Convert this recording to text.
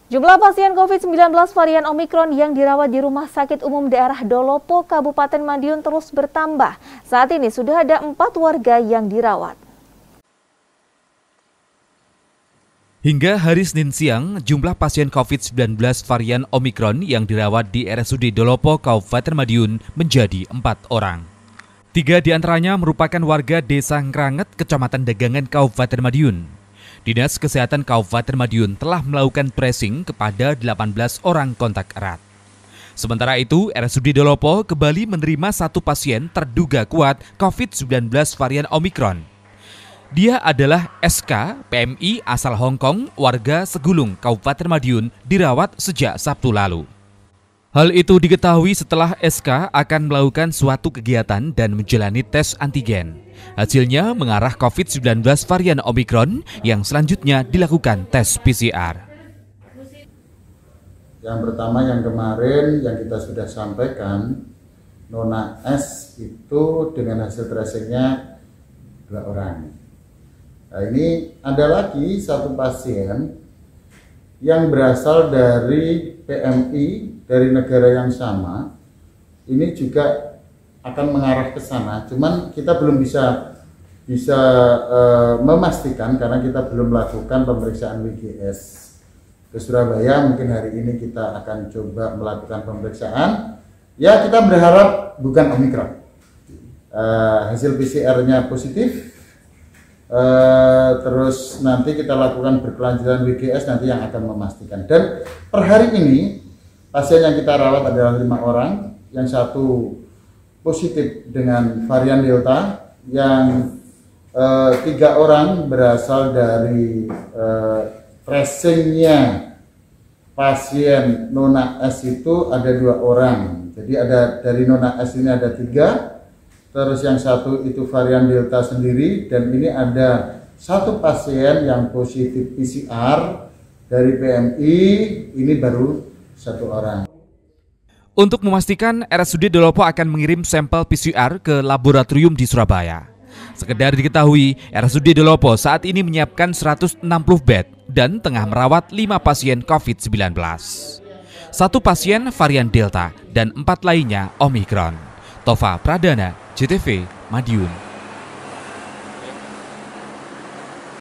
Jumlah pasien COVID-19 varian Omikron yang dirawat di Rumah Sakit Umum Daerah Dolopo, Kabupaten Madiun terus bertambah. Saat ini sudah ada 4 warga yang dirawat. Hingga hari Senin siang, jumlah pasien COVID-19 varian Omikron yang dirawat di RSUD Dolopo, Kabupaten Madiun menjadi 4 orang. 3 diantaranya merupakan warga Desa Ngranget, Kecamatan Dagangan, Kabupaten Madiun. Dinas Kesehatan Kabupaten Madiun telah melakukan tracing kepada 18 orang kontak erat. Sementara itu, RSUD Dolopo kembali menerima 1 pasien terduga kuat COVID-19 varian Omikron. Dia adalah SK, PMI asal Hong Kong, warga Segulung, Kabupaten Madiun, dirawat sejak Sabtu lalu. Hal itu diketahui setelah SK akan melakukan suatu kegiatan dan menjalani tes antigen. Hasilnya mengarah COVID-19 varian Omikron yang selanjutnya dilakukan tes PCR. Yang pertama yang kemarin yang kita sudah sampaikan, Nona S itu dengan hasil tracingnya 2 orang. Nah, ini ada lagi 1 pasien yang berasal dari PMI dari negara yang sama. Ini juga akan mengarah ke sana. Cuman kita belum bisa memastikan karena kita belum melakukan pemeriksaan WGS ke Surabaya. Mungkin hari ini kita akan coba melakukan pemeriksaan. Ya, kita berharap bukan Omikron. Hasil PCR-nya positif. Terus nanti kita lakukan berkelanjutan WGS nanti yang akan memastikan. Dan per hari ini pasien yang kita rawat adalah 5 orang, yang 1 positif dengan varian Delta, yang 3 orang berasal dari tracingnya pasien Nona S itu ada 2 orang. Jadi ada dari Nona S ini ada 3. Terus yang 1 itu varian Delta sendiri, dan ini ada 1 pasien yang positif PCR dari PMI, ini baru 1 orang. Untuk memastikan, RSUD Dolopo akan mengirim sampel PCR ke laboratorium di Surabaya. Sekedar diketahui, RSUD Dolopo saat ini menyiapkan 160 bed dan tengah merawat 5 pasien COVID-19. 1 pasien varian Delta dan 4 lainnya Omikron. Tova Pradana, JTV, Madiun.